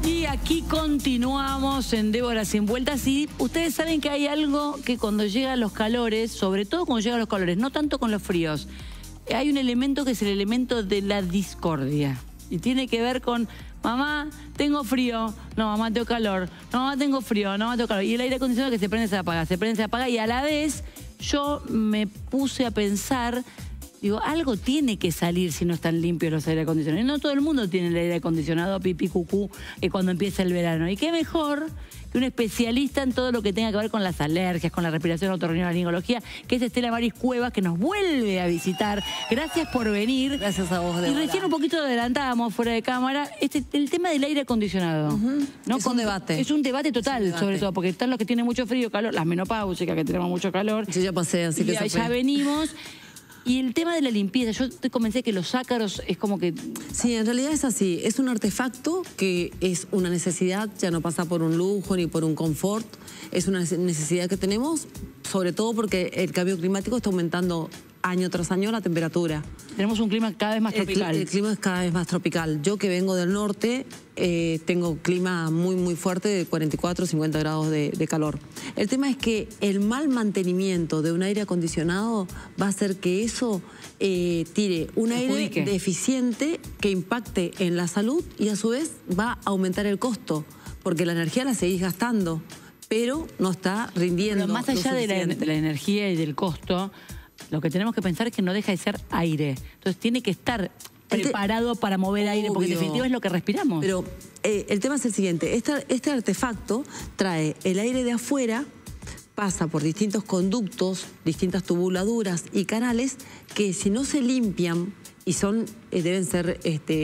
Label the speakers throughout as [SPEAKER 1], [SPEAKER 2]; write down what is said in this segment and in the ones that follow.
[SPEAKER 1] Y aquí continuamos en Débora Sin Vueltas y ustedes saben que hay algo que cuando llegan los calores, sobre todo cuando llegan los calores, no tanto con los fríos, hay un elemento que es el elemento de la discordia y tiene que ver con mamá, tengo frío, no, mamá, tengo calor, no, mamá, tengo frío, no, mamá, tengo calor, y el aire acondicionado que se prende, se apaga y a la vez yo me puse a pensar. Digo, algo tiene que salir si no están limpios los aire acondicionados. No todo el mundo tiene el aire acondicionado pipí cucú cuando empieza el verano. Y qué mejor que un especialista en todo lo que tenga que ver con las alergias, con la respiración, otorrinolaringología, que es Estela Maris Cuevas, que nos vuelve a visitar. Gracias por venir.
[SPEAKER 2] Gracias a vos, Débora.
[SPEAKER 1] Y recién un poquito adelantábamos fuera de cámara el tema del aire acondicionado. ¿No?
[SPEAKER 2] Es un debate.
[SPEAKER 1] Es un debate total, sobre todo, porque están los que tienen mucho frío, calor, las menopáusicas que tenemos mucho calor.
[SPEAKER 2] Yo ya pasé, así que
[SPEAKER 1] ya venimos. Y el tema de la limpieza, yo te comencé que los ácaros es como que...
[SPEAKER 2] Sí, en realidad es así. Es un artefacto que es una necesidad, ya no pasa por un lujo ni por un confort. Es una necesidad que tenemos, sobre todo porque el cambio climático está aumentando año tras año la temperatura. Tenemos un clima cada vez más tropical. El clima es cada vez más tropical. Yo que vengo del norte, tengo clima muy fuerte de 44, 50 grados de calor. El tema es que el mal mantenimiento de un aire acondicionado va a hacer que eso tire un aire deficiente que impacte en la salud y a su vez va a aumentar el costo, porque la energía la seguís gastando, pero no está rindiendo.
[SPEAKER 1] Pero más allá de la energía y del costo, lo que tenemos que pensar es que no deja de ser aire. Entonces tiene que estar preparado para mover aire, porque en definitiva es lo que respiramos. Pero
[SPEAKER 2] el tema es el siguiente. Este artefacto trae el aire de afuera, pasa por distintos conductos, distintas tubuladuras y canales que si no se limpian y deben ser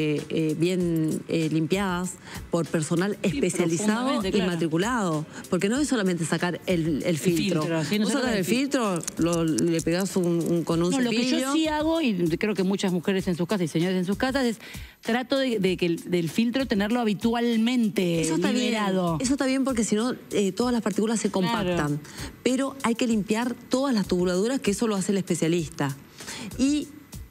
[SPEAKER 2] bien limpiadas por personal especializado y matriculado. Porque no es solamente sacar el filtro. Vos sacas el filtro, le pegás con un cepillo.
[SPEAKER 1] Lo que yo sí hago, y creo que muchas mujeres en sus casas y señores en sus casas, es trato del filtro tenerlo habitualmente liberado.
[SPEAKER 2] Eso está bien porque si no todas las partículas se compactan. Claro. Pero hay que limpiar todas las tubuladuras, que eso lo hace el especialista. Y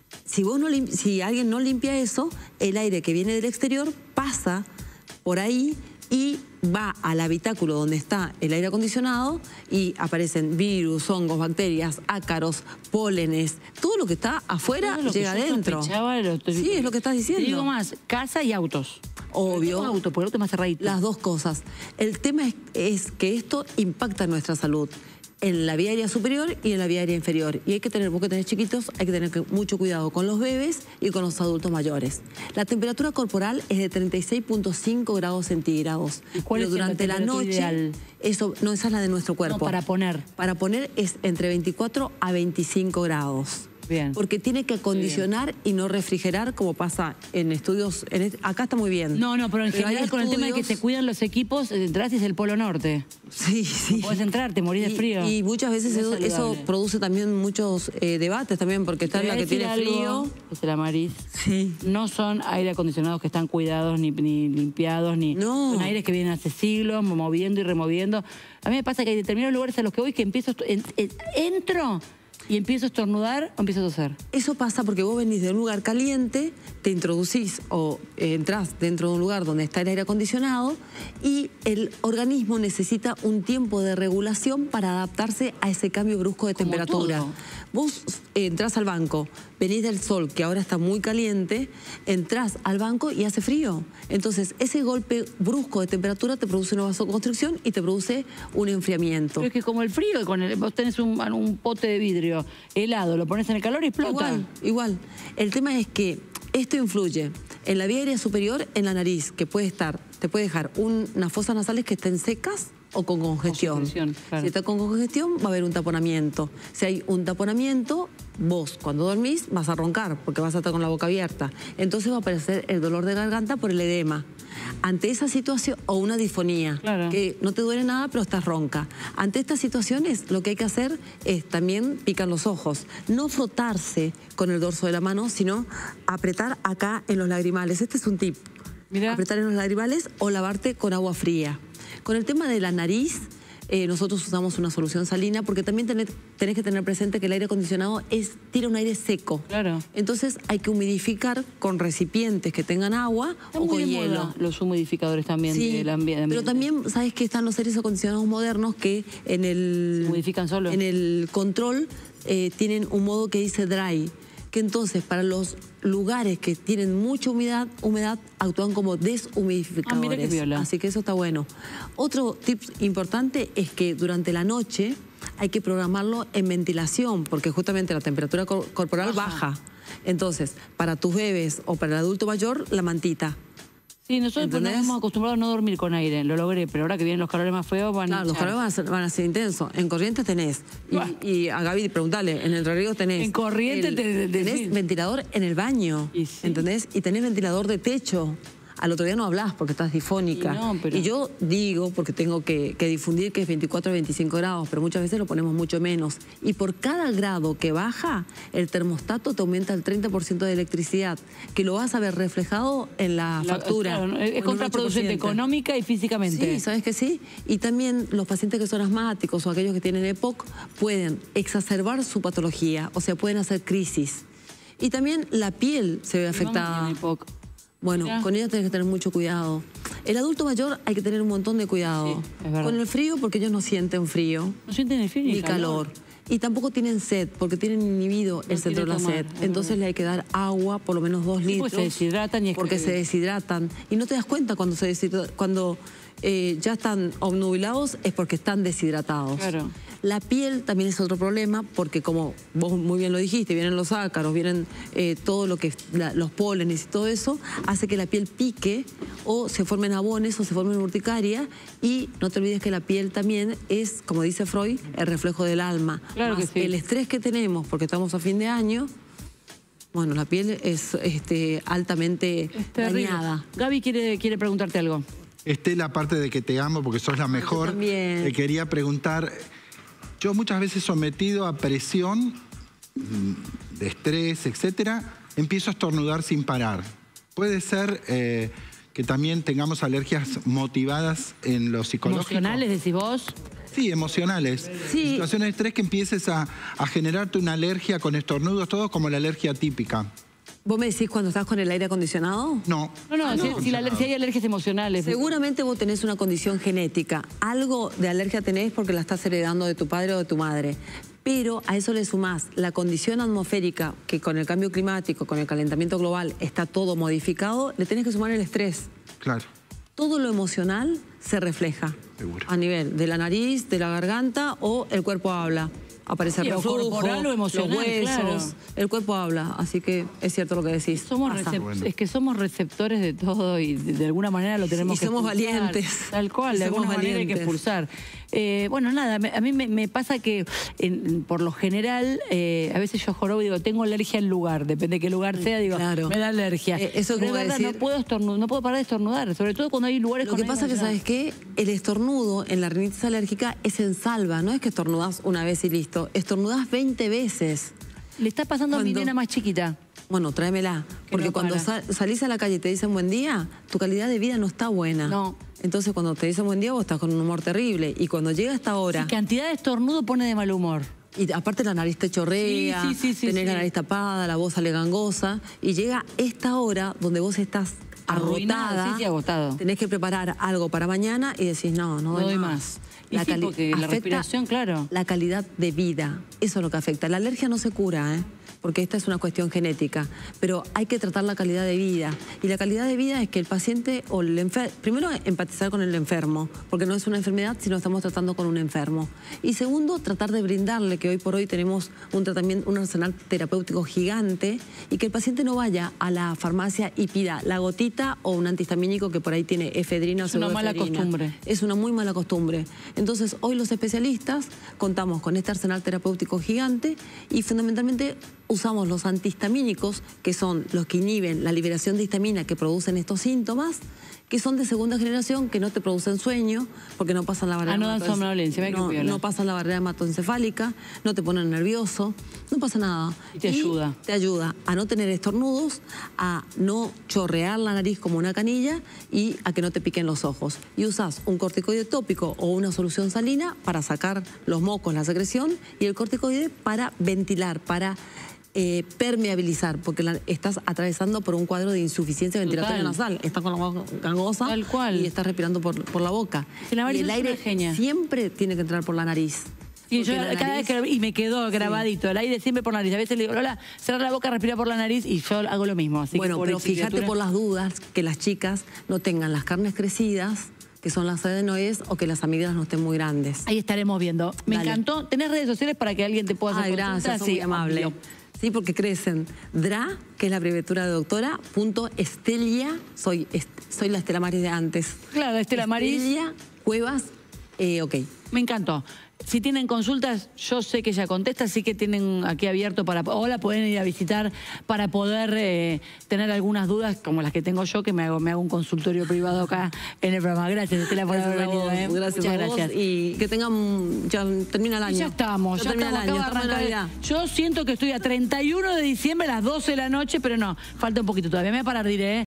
[SPEAKER 2] si alguien no limpia eso, el aire que viene del exterior pasa por ahí y va al habitáculo donde está el aire acondicionado y aparecen virus, hongos, bacterias, ácaros, pólenes, todo lo que está afuera llega adentro. Sí, es lo que estás diciendo.
[SPEAKER 1] Te digo más, casa y autos.
[SPEAKER 2] Obvio.
[SPEAKER 1] Auto, por el auto más cerradito.
[SPEAKER 2] Las dos cosas. El tema es que esto impacta en nuestra salud, en la vía aérea superior y en la vía aérea inferior. Y hay que tener, vos que tenés chiquitos, hay que tener mucho cuidado con los bebés y con los adultos mayores. La temperatura corporal es de 36.5 grados centígrados.
[SPEAKER 1] ¿Cuál es
[SPEAKER 2] durante la noche ideal? Esa es la de nuestro cuerpo.
[SPEAKER 1] No, para poner.
[SPEAKER 2] Para poner es entre 24 a 25 grados.
[SPEAKER 1] Bien.
[SPEAKER 2] Porque tiene que acondicionar y no refrigerar, como pasa en estudios. Acá está muy bien.
[SPEAKER 1] No, pero en general con el tema de que se cuidan los equipos, entras y es el Polo Norte.
[SPEAKER 2] Sí.
[SPEAKER 1] No podés entrar, te morís de frío.
[SPEAKER 2] Y muchas veces eso produce también muchos debates también, porque está la que tiene frío.
[SPEAKER 1] Estela Maris.
[SPEAKER 2] Sí.
[SPEAKER 1] No son aire acondicionados que están cuidados, ni limpiados, son aires que vienen hace siglos, moviendo y removiendo. A mí me pasa que hay determinados lugares a los que voy que entro y empiezo a estornudar o empiezo a toser.
[SPEAKER 2] Eso pasa porque vos venís de un lugar caliente, te introducís o entrás dentro de un lugar donde está el aire acondicionado y el organismo necesita un tiempo de regulación para adaptarse a ese cambio brusco de temperatura. Vos entrás al banco, venís del sol, que ahora está muy caliente, entrás al banco y hace frío. Entonces, ese golpe brusco de temperatura te produce una vasoconstricción y te produce un enfriamiento.
[SPEAKER 1] Pero es que como el frío, vos tenés un pote de vidrio helado, lo pones en el calor y explota.
[SPEAKER 2] Igual. El tema es que esto influye en la vía aérea superior, en la nariz, que te puede dejar unas fosas nasales que estén secas o con congestión. Claro. Si está con congestión, va a haber un taponamiento. Si hay un taponamiento, vos cuando dormís vas a roncar porque vas a estar con la boca abierta. Entonces va a aparecer el dolor de garganta por el edema. Ante esa situación, o una disfonía, que no te duele nada pero estás ronca. Ante estas situaciones lo que hay que hacer es también picar los ojos. No frotarse con el dorso de la mano, sino apretar acá en los lagrimales. Este es un tip. Apretar en los lagrimales o lavarte con agua fría. Con el tema de la nariz, nosotros usamos una solución salina porque también tenés que tener presente que el aire acondicionado tira un aire seco.
[SPEAKER 1] Claro.
[SPEAKER 2] Entonces hay que humidificar con recipientes que tengan agua o con hielo.
[SPEAKER 1] Los humidificadores también del ambiente.
[SPEAKER 2] Pero también, ¿sabes que están los aires acondicionados modernos que en el...
[SPEAKER 1] ¿Se humidifican solos?
[SPEAKER 2] En el control tienen un modo que dice dry, que entonces para los lugares que tienen mucha humedad actúan como deshumidificadores.
[SPEAKER 1] Mira qué viola.
[SPEAKER 2] Así que eso está bueno. Otro tip importante es que durante la noche hay que programarlo en ventilación, porque justamente la temperatura corporal baja. Entonces, para tus bebés o para el adulto mayor, la mantita.
[SPEAKER 1] Sí, nosotros nos hemos acostumbrado a no dormir con aire, lo logré, pero ahora que vienen los calores más feos
[SPEAKER 2] Claro, los calores van a ser intensos. En Corrientes tenés, y a Gaby preguntale, en Entre Ríos tenés...
[SPEAKER 1] En Corrientes
[SPEAKER 2] tenés ventilador en el baño, ¿entendés? Y tenés ventilador de techo. Al otro día no hablás porque estás difónica. Y yo digo, porque tengo que difundir que es 24 a 25 grados, pero muchas veces lo ponemos mucho menos. Y por cada grado que baja, el termostato te aumenta el 30% de electricidad, que lo vas a ver reflejado en la factura.
[SPEAKER 1] Claro, es contraproducente económica y físicamente.
[SPEAKER 2] Sí, ¿sabes que sí? Y también los pacientes que son asmáticos o aquellos que tienen EPOC pueden exacerbar su patología, o sea, pueden hacer crisis. Y también la piel se ve afectada. Bueno, con ella tenés que tener mucho cuidado. El adulto mayor hay que tener un montón de cuidado.
[SPEAKER 1] Sí, es verdad.
[SPEAKER 2] Con el frío, porque ellos no sienten frío.
[SPEAKER 1] No sienten el frío
[SPEAKER 2] ni calor. Y tampoco tienen sed, porque tienen inhibido el centro de la sed. Entonces le hay que dar agua, por lo menos 2 litros.
[SPEAKER 1] Porque se deshidratan
[SPEAKER 2] porque se deshidratan. Y no te das cuenta cuando ya están obnubilados, es porque están deshidratados.
[SPEAKER 1] Claro.
[SPEAKER 2] La piel también es otro problema, porque como vos muy bien lo dijiste, vienen los ácaros, vienen todo lo que los pólenes y todo eso, hace que la piel pique o se formen abones o se formen urticaria. Y no te olvides que la piel también es, como dice Freud, el reflejo del alma.
[SPEAKER 1] Claro que sí.
[SPEAKER 2] El estrés que tenemos, porque estamos a fin de año, bueno, la piel es altamente dañada.
[SPEAKER 1] Gaby quiere preguntarte algo.
[SPEAKER 3] Estela, aparte de que te amo porque sos la mejor, te quería preguntar, yo muchas veces sometido a presión, de estrés, etcétera, empiezo a estornudar sin parar. Puede ser que también tengamos alergias motivadas en lo psicológico.
[SPEAKER 1] ¿Emocionales, decís vos?
[SPEAKER 3] Sí, emocionales. Sí. Situaciones de estrés que empieces a generarte una alergia con estornudos, todo como la alergia típica.
[SPEAKER 2] ¿Vos me decís cuando estás con el aire acondicionado?
[SPEAKER 3] No.
[SPEAKER 1] Si hay alergias emocionales.
[SPEAKER 2] Seguramente vos tenés una condición genética. Algo de alergia tenés porque la estás heredando de tu padre o de tu madre. Pero a eso le sumás la condición atmosférica, que con el cambio climático, con el calentamiento global, está todo modificado, le tenés que sumar el estrés.
[SPEAKER 3] Claro.
[SPEAKER 2] Todo lo emocional se refleja.
[SPEAKER 3] Seguro.
[SPEAKER 2] A nivel de la nariz, de la garganta o el cuerpo habla. Aparece el reflujo,
[SPEAKER 1] corporal o emocional,
[SPEAKER 2] los huesos,
[SPEAKER 1] claro.
[SPEAKER 2] El cuerpo habla, así que es cierto lo que decís.
[SPEAKER 1] Es que somos receptores de todo y de alguna manera lo tenemos que
[SPEAKER 2] somos
[SPEAKER 1] expulsar.
[SPEAKER 2] Valientes.
[SPEAKER 1] Tal cual, de alguna manera hay que expulsar. Bueno, nada, a mí me pasa que por lo general, a veces yo jorobo y digo, tengo alergia al lugar, depende de qué lugar sea, digo, me da alergia.
[SPEAKER 2] Eso es verdad,
[SPEAKER 1] decir... no puedo parar de estornudar, sobre todo cuando hay lugares
[SPEAKER 2] con Lo que pasa es que, ¿sabes qué? El estornudo en la rinitis alérgica es en salva, no es que estornudás una vez y listo, estornudás 20 veces.
[SPEAKER 1] Le está pasando a mi nena más chiquita.
[SPEAKER 2] Bueno, tráemela, porque cuando salís a la calle y te dicen buen día, tu calidad de vida no está buena. No. Entonces cuando te dicen buen día vos estás con un humor terrible y cuando llega esta hora...
[SPEAKER 1] Sí, cantidad de estornudo pone de mal humor.
[SPEAKER 2] Y aparte la nariz te chorrea, tenés la nariz tapada, la voz sale gangosa y llega esta hora donde vos estás agotada,
[SPEAKER 1] agotado.
[SPEAKER 2] Tenés que preparar algo para mañana y decís no doy más.
[SPEAKER 1] Porque la respiración, claro.
[SPEAKER 2] La calidad de vida, eso es lo que afecta. La alergia no se cura, porque esta es una cuestión genética, pero hay que tratar la calidad de vida. Y la calidad de vida es que el paciente o el enfermo, primero empatizar con el enfermo, porque no es una enfermedad, sino estamos tratando con un enfermo. Y segundo, tratar de brindarle, que hoy por hoy tenemos un tratamiento, un arsenal terapéutico gigante, y que el paciente no vaya a la farmacia y pida la gotita o un antihistamínico que por ahí tiene efedrina o pseudoefedrina.
[SPEAKER 1] Es una mala costumbre.
[SPEAKER 2] Es una muy mala costumbre. Entonces, hoy los especialistas contamos con este arsenal terapéutico gigante y fundamentalmente usamos los antihistamínicos, que son los que inhiben la liberación de histamina que producen estos síntomas, que son de segunda generación, que no te producen sueño, porque no pasan la barrera
[SPEAKER 1] no dan somnolencia,
[SPEAKER 2] no pasan la barrera hematoencefálica, no te ponen nervioso, no pasa nada.
[SPEAKER 1] Y te ayuda.
[SPEAKER 2] Te ayuda a no tener estornudos, a no chorrear la nariz como una canilla y a que no te piquen los ojos. Y usas un corticoide tópico o una solución salina para sacar los mocos, la secreción, y el corticoide para ventilar, para permeabilizar, porque estás atravesando por un cuadro de insuficiencia ventilatoria nasal. Estás con la voz gangosa.
[SPEAKER 1] Tal cual.
[SPEAKER 2] Y estás respirando por la boca.
[SPEAKER 1] Y
[SPEAKER 2] el aire siempre tiene que entrar por la nariz.
[SPEAKER 1] Y yo cada vez y me quedó grabadito, el aire siempre por la nariz. A veces le digo, Lola, cerrar la boca, respira por la nariz, y yo hago lo mismo. Así
[SPEAKER 2] bueno, pero fíjate por las dudas que las chicas no tengan las carnes crecidas, que son las adenoides, o que las amígdalas no estén muy grandes.
[SPEAKER 1] Ahí estaremos viendo. Me encantó. ¿Tenés redes sociales para que alguien te pueda hacer consultas?
[SPEAKER 2] Gracias, muy amable. Sí, porque crecen. DRA, que es la abreviatura de doctora, .Estelia, soy la Estela Maris de antes.
[SPEAKER 1] Claro, Estela Maris.
[SPEAKER 2] Estelia Cuevas, ok.
[SPEAKER 1] Me encantó. Si tienen consultas, yo sé que ella contesta, así que tienen aquí abierto o la pueden ir a visitar para poder tener algunas dudas, como las que tengo yo, que me hago un consultorio privado acá en el programa. Gracias, Estela, por haber venido.
[SPEAKER 2] Gracias. Muchas gracias. Y que tengan, ya termina el año.
[SPEAKER 1] Y ya estamos, ya termina el año. Estamos en Navidad. Yo siento que estoy a 31 de diciembre a las 12 de la noche, pero no, falta un poquito todavía. Me voy a parar, diré,